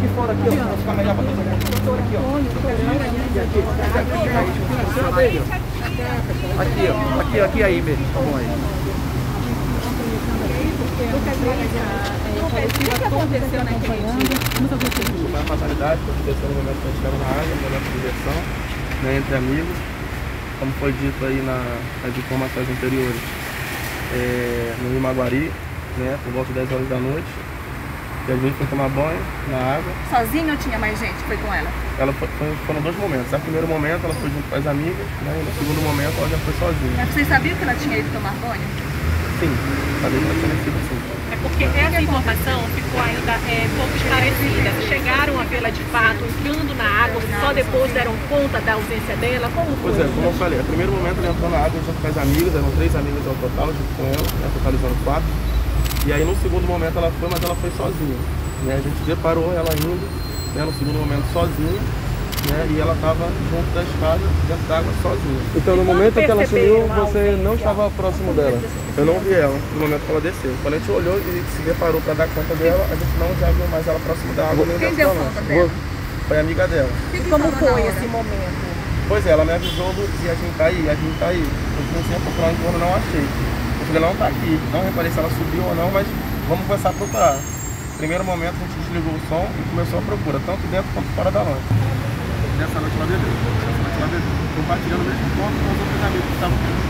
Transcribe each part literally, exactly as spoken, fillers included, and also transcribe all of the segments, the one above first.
fora aqui, ó. Vou ficar melhor pra todo mundo. Aqui, ó. Aqui, ó. Aqui, aqui aí mesmo. Tá bom aí. O que aconteceu naquele dia? Foi uma fatalidade que aconteceu no momento que a gente estava na água, no momento de diversão, né, entre amigos. Como foi dito aí na, nas informações anteriores, é, no Rio Maguari, né, por volta de dez horas da noite. E a gente foi tomar banho na água. Sozinha ou tinha mais gente que foi com ela? Ela foi, foi, foram dois momentos. No primeiro momento ela foi junto com as amigas, né, e no segundo momento ela já foi sozinha. Mas vocês sabiam que ela tinha ido tomar banho? Sim, sabia que ela tinha sido sim. É porque essa informação ficou ainda é, pouco esclarecida. Chegaram a vê-la de fato entrando na água, só depois deram conta da ausência dela? Como foi? Pois é, como eu falei, no primeiro momento ela entrou na água junto com as amigas, eram três amigas ao total, junto com ela, né, totalizando quatro. E aí no segundo momento ela foi, mas ela foi sozinha. Né? A gente deparou ela indo, né, no segundo momento sozinha, né, e ela estava junto da escada, dentro d'água, sozinha. Então no momento que ela sumiu, você não estava próximo dela? Eu não vi ela no momento que ela desceu. Quando a gente olhou e se deparou para dar conta dela, a gente não já viu mais ela próximo da água. Nem Quem deu conta dela? Foi a amiga dela. E como foi esse momento? Pois é, ela me avisou do dia, a gente tá aí, a gente tá aí. Eu comecei a procurar em torno, não achei. Eu falei, não tá aqui, não reparei se ela subiu ou não, mas vamos começar a procurar. Primeiro momento a gente desligou o som e começou a procura, tanto dentro quanto fora da lancha. Nessa noite ela bebeu, nessa noite ela bebeu, compartilhando o mesmo ponto com os outros amigos que estavam aqui.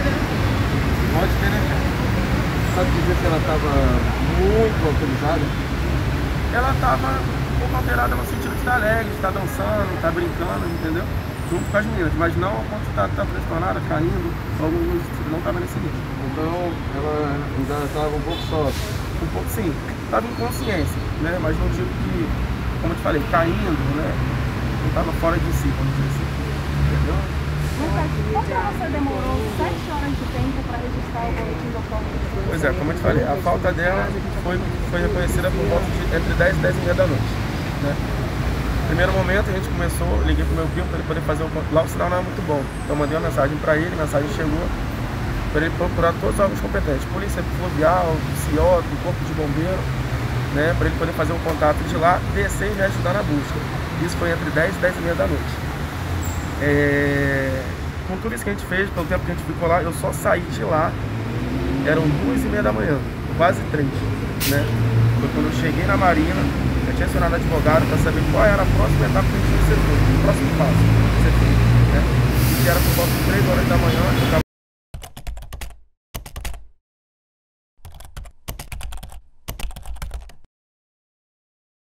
Pode ter, né? Sabe dizer se ela estava muito alcoolizada? Ela estava um pouco alterada no sentido de estar alegre, de estar dançando, de estar brincando, entendeu? Junto com as meninas, mas não a ponto de estar, estar transtornada, caindo, alguns não estava nesse nível. Então ela ainda estava um pouco sóbria. Um pouco sim, estava em consciência, né? Mas não digo que, como eu te falei, caindo, né? Não estava fora de si, vamos dizer assim. Entendeu? Por que você demorou sete horas de tempo para registrar o boletim do ocorrido? Pois é, como eu te falei, a falta dela foi, foi reconhecida por volta de entre dez e dez e meia da noite, né? No primeiro momento a gente começou, liguei pro meu primo para ele poder fazer o... Lá o sinal não é muito bom, então eu mandei uma mensagem para ele, a mensagem chegou, para ele procurar todos os órgãos competentes, Polícia Fluvial, CIOT, Corpo de Bombeiro, né, para ele poder fazer um contato de lá, descer e me ajudar na busca. Isso foi entre dez e dez e meia da noite. É... Com tudo isso que a gente fez, pelo tempo que a gente ficou lá, eu só saí de lá, eram duas e meia da manhã, quase três, né? Foi quando eu cheguei na Marina, eu tinha acionado advogado para saber qual era a próxima etapa que a gente tinha que ser feito, o próximo passo, que ser feito, né? E que era por volta de três horas da manhã, eu estava